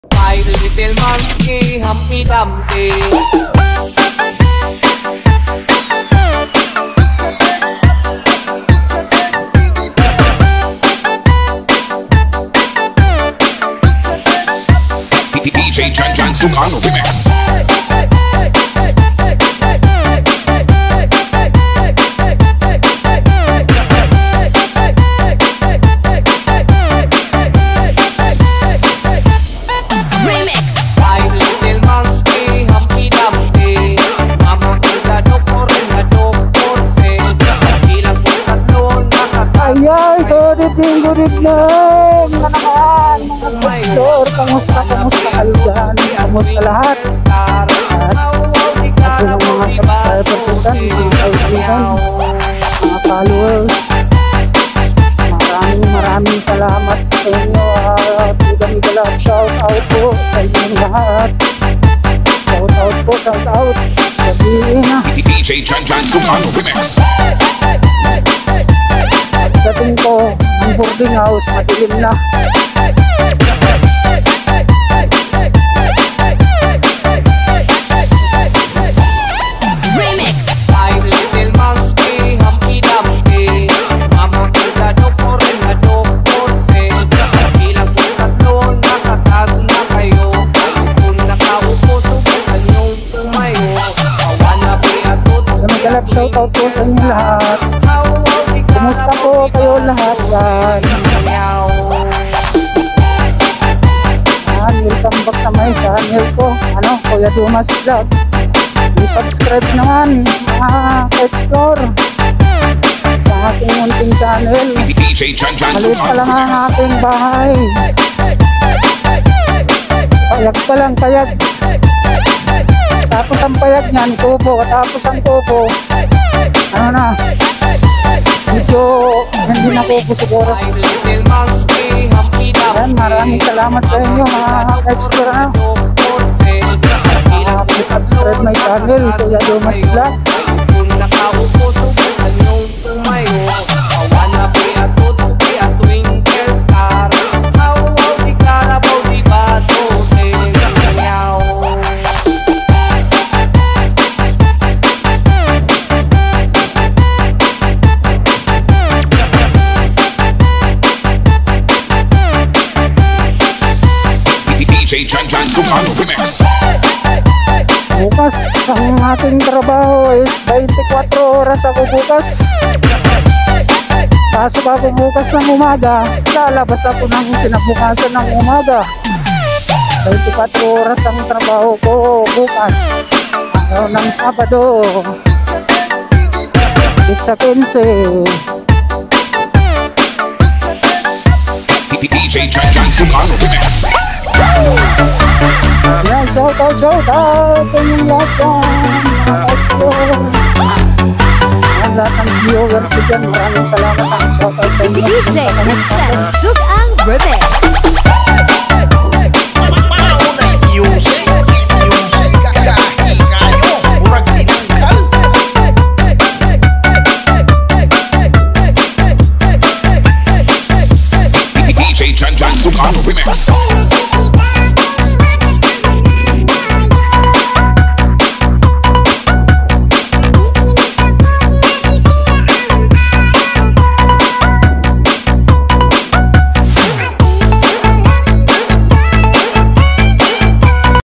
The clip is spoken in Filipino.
My little monkey, Humpty Dumpty. DJ Jan Sugang Remix. Good evening na naman mga bookstore. Kamusta kayo dyan? Kamusta lahat? At ito ng mga subscriber ko dyan, mga followers, maraming salamat sa inyo at bigyan lahat. Shout out po sa inyong lahat. Shout out sabihin na DJ Jan Sugang Remix. dating ko ang boarding house, madilim na. Remix. My little monkey, Humpty Dumpty. Mama Pilgado po rin na doktorse. Ilang po tatlo, nakatago na kayo. Kung nakaupo, subukan yung tumayo. Kawana po atot. Galap shoutout po sa inyo lahat. Kumusta po kayo lahat dyan? Welcome back na my channel ko, Kuya Dumas Vlog. I-subscribe naman mga ka-explore sa aking munting channel. DJ Jan Malit pa lang ang aking bahay. Payag pa lang, payag. Tapos ang payag niyan, kubo. Tapos ang kubo, medyo hindi na kubo siguro. Yan, maraming salamat sa inyo mga extra. Subscribe my channel, Kuya Dumas Vlog. DJ Jan Sugang Remix. Bukas ang ating trabaho is 24 oras ako bukas. Kaso bago bukas ng umaga, lalabas ako ng kinabukasan ng umaga. 24 oras ang trabaho ko bukas. Araw ng Sabado, Pizza 15. DJ Jan Sugang Remix. Yeah, shout out sa inyong lahat dyan, mga explore. Ang lahat ng viewers dyan, maraming salamat ang shout out sa inyo. DJ Jan Sugang Remix.